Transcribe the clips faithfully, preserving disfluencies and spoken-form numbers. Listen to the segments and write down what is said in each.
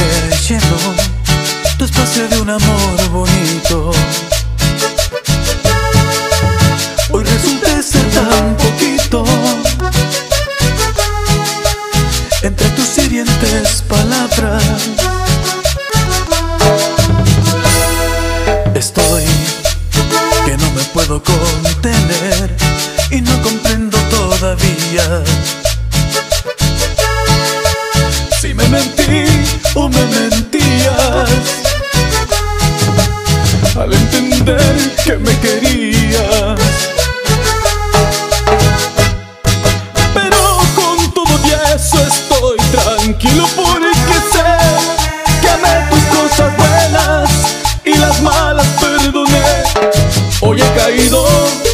que llenó tu espacio de un amor bonito, hoy resulta ser tan poquito. Entre tus hirientes palabras estoy que no me puedo contener y no comprendo todavía si me mentí o me mentías al entender que me querías. Pero con todo y eso estoy tranquilo porque sé que amé tus cosas buenas y las malas perdoné. Hoy he caído,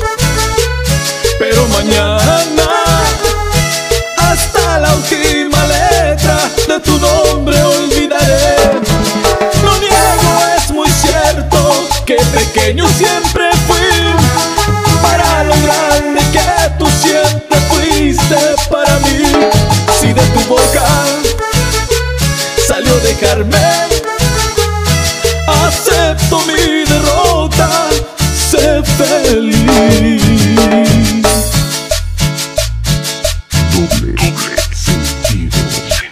pero mañana hasta la última letra de tu nombre olvidaré. No niego, es muy cierto que pequeño siempre fui para lo grande que tú siempre fuiste para mí. Si de tu boca salió dejarme, acepto mi derrota, sé feliz. Doble, doble sentido.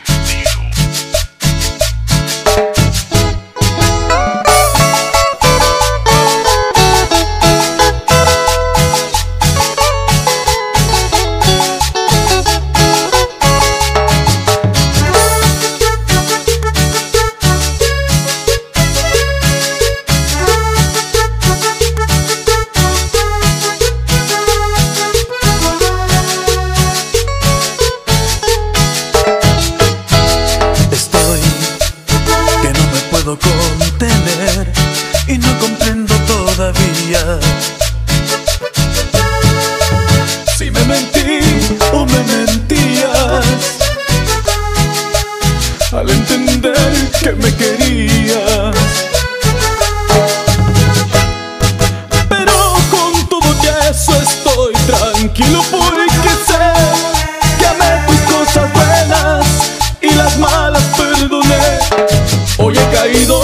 Contener y no comprendo todavía si me mentí o me mentías al entender que me querías. Pero con todo y eso estoy tranquilo porque sé que amé tus cosas buenas y las malas perdoné. Hoy he caído,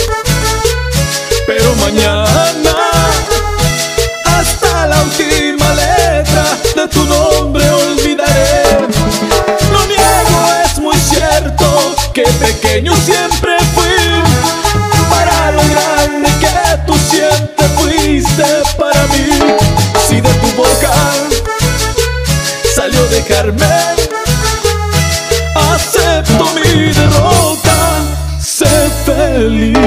pero mañana hasta la última letra de tu nombre olvidaré. No niego, es muy cierto que pequeño siempre fui para lo grande que tú siempre fuiste para mí. Si de tu boca salió dejarme, acepto mi derrota, sé feliz.